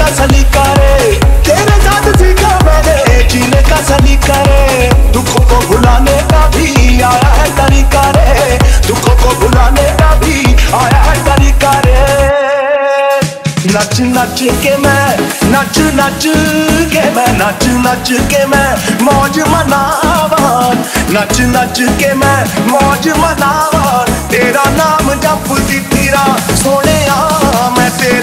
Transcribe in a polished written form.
सलीका रे, तेरे साथ सीखा मैंने जीने का सलीका रे। दुखों को भुलाने का भी आया है तरीका रे, दुखों को भुलाने का भी आया है तरीका रे। नच नच के मैं, नच नच के मैं, नच नच के मैं मौज मनावा, नच नच के मैं मौज मनावा। तेरा नाम जपदी तेरा सोने मैं तेरा